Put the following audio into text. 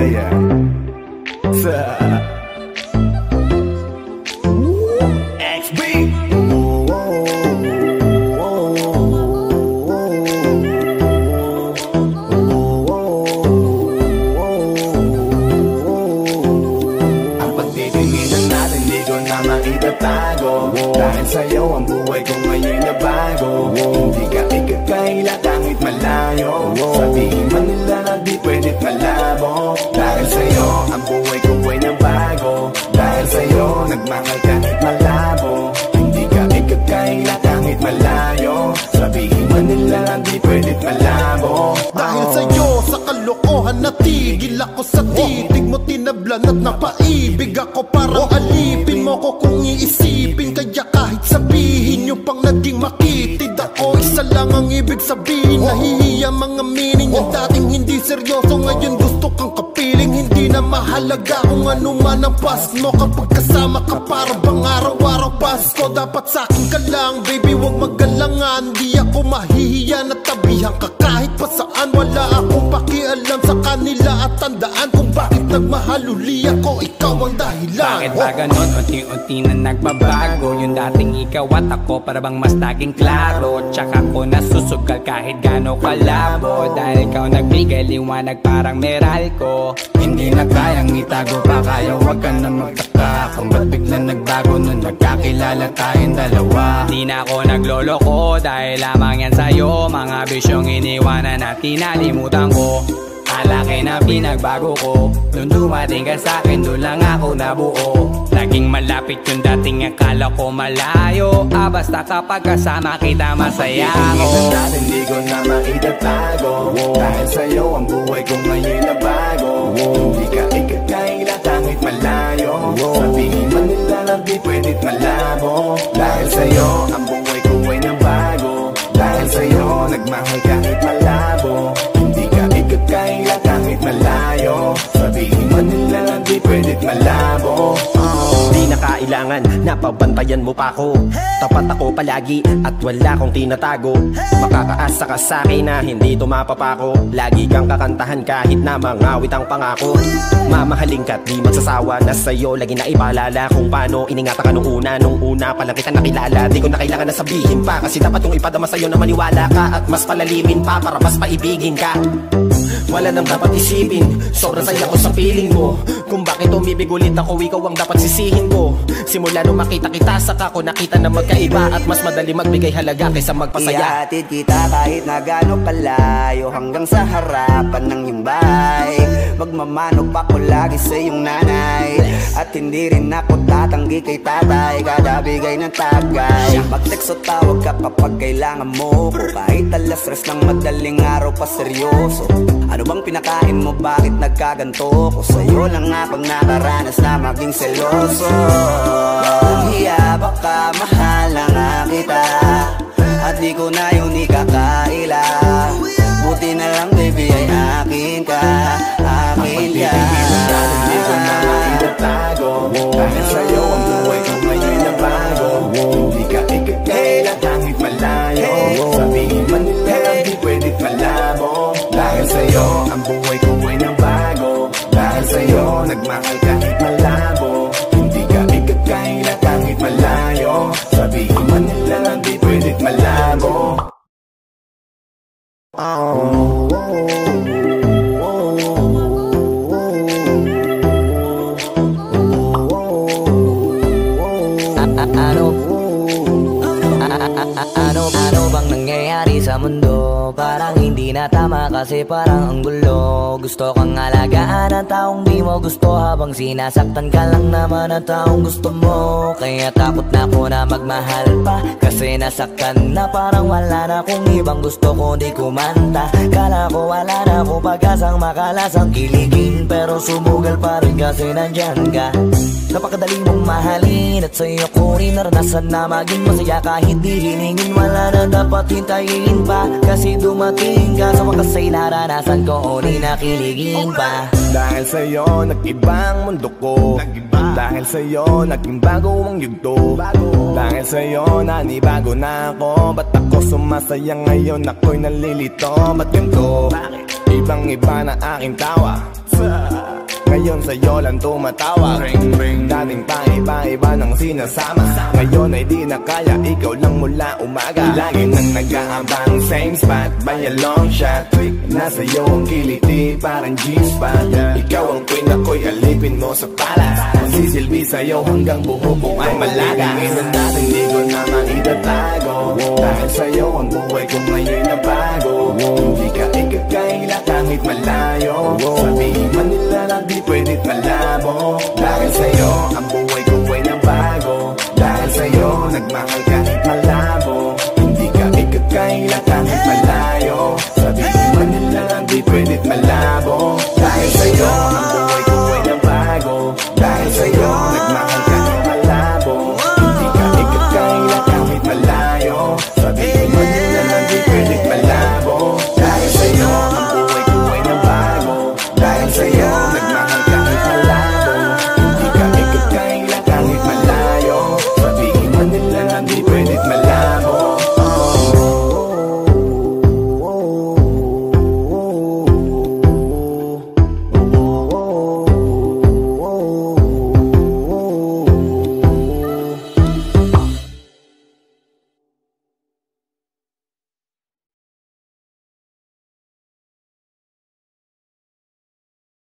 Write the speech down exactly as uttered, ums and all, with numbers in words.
yeah. X B. Ang pagtitinginan natin di ko na maitatago, dahil sa'yo ang buhay ko ngayon na bago. Hindi ka ikakaila kahit malayo, sabihin man nila na di pwedit malabo. Dahil sa'yo ang buhay ko ay nabago, dahil sa'yo nagmahal kahit malabo. Hindi ka ikakaila kahit malayo, sabihin man nila na di pwedit malabo. Dahil sa'yo sa kalokohan natigil ako sa titig mo, tinablan at napaibig ako. Parang alipin mo ko kung iisipin, kaya kahit sabihin nyo pang naging makitid ako, isa lang ang ibig sabihin. Nahihiya mga meaning, yung dating hindi seryoso ngayon gusto kang kapiling. Hindi na mahalaga kung ano man ang past mo, kapag kasama ka para bang araw-araw Pasko. Dapat sa'kin ka lang baby, wag magalangan. Di ako mahihiya na tabihan ka kahit pa saan. Wala akong pakialam sa kanila at tandaan kung bakit nagmahal uli ako, ikaw ang dahilan. Bakit ba ganon? Unti-unti na nagbabago, yung dating ikaw at ako para bang mas naging klaro. Tsaka ko nasusugal kahit gano'ng kalabo, dahil ikaw nagbigay liwanag parang Meralco. Hindi na kayang itago pa, kaya wag ka na magtaka kung ba't bigla nagbago nung nagkakilala tayong dalawa. Di na ako nagloloko dahil lamang yan sa'yo, mga bisyong iniwanan at tinalimutan ko. Alaki na pinagbago ko, nung dumating ka sa'kin doon lang ako nabuo. Laging malapit yung dating akala ko malayo, ah basta kapag kasama kita masaya ako. Hindi ko na maitatago, dahil sa'yo ang buhay ko ngayon na bago. Hindi ka ikakaila kahit malayo, sabihin man nila na di pwedit malabo. Dahil sa'yo ang buhay ko ay nabago, dahil sa'yo nagmahal kahit malabo. Hindi ka ikakaila kahit malayo, sabihin man nila na di pwedit malabo. Di na kailangan, napabantayan mo pa ako. Tapat ako palagi at wala kong tinatago. Makakaasa ka sa'kin na hindi tumapapako. Lagi kang kakantahan kahit na mangawit ang pangako. Mamahalin ka't di magsasawa na sa'yo lagi na ipaalala kung paano iningatan ka nung una. Nung una pa lang kita nakilala, di ko na kailangan na sabihin pa, kasi dapat kong ipadama sa'yo na maniwala ka at mas palalimin pa para mas paibigin ka. Wala nang dapat isipin, sobrang saya ko sa feeling mo. Kung bakit umibig ulit ako, ikaw ang dapat sisihin ko. Simula nung makita kita, saka ko nakita na magkaiba, at mas madali magbigay halaga kaysa magpasaya. Ihatid kita kahit na gano'ng kalayo, hanggang sa harapan ng iyong bahay. Magmamanok pa ko lagi sa iyong nanay, at hindi rin ako tatanggi kay tatay, kada bigay ng tagay. Mag-text o tawag ka kapag kailangan mo ko, kahit alas stress ng madaling araw pa seryoso. Ano bang pinakain mo, bakit nagkaganto ko? Sa'yo lang ako nakaranas na maging seloso. Kung hiya baka mahal na nga kita, at di ko na yun ikakaila. Buti na lang baby ay akin ka, akin ka. Hindi ko na maitatago, dahil sa'yo ang buhay ko ngayon na bago. Hindi ka ikakaila kahit malayo, sabihin man nila di pwedit malabo. Dahil sa'yo ang buhay ko ay nabago, dahil sa'yo nagmahal kahit malabo. Hindi ka ikakaila kahit malayo, sabihin man nila di pwedit malabo. Oh, oh, Ano, ano bang nangyayari sa mundo? Parang hindi na tama kasi parang ang gulo. Gusto kang alagaan ang taong di mo gusto, habang sinasaktan ka lang naman ang taong gusto mo. Kaya takot na ako na magmahal pa, kasi nasaktan na parang wala na akong ibang gusto kundi kumanta. Kala ko wala na akong pag-asang makalasang kiligin, pero sumugal pa rin kasi nandyan ka. Napakadali mong mahalin at sa'yo ko rin naranasan na maging masaya kahit di hiningin. Wala na dapat hintayin pa, kasi dumating ka sa wakas ay naranasan ko uli na kiligin pa. Dahil sa'yo nag-iba ang mundo ko, dahil sa'yo naging bago ang yugto. Dahil sa'yo nanibago na ako, ba't ako sumasaya ngayon ako'y nalilito? Ba't ganito? Ibang iba na aking tawa. Ngayon sa'yo lang tumatawa. Ring ring. Dating pa iba-iba ng sinasama, ngayon ay di na kaya, ikaw lang mula umaga. Lagi nang nag-aabang, same spot by a long shot. Nasa iyo ang kiliti, parang G-spot. Ikaw ang queen, ako'y alipin mo sa palas. Magsisilbi sa'yo hanggang buhok ko ay malaga. Ngayon natin di ko na maitatago, dahil sa'yo ang buhay ko ngayon na bago. Hindi ka ikakaila kahit malayo, sabihin man nila na di pwedit malabo.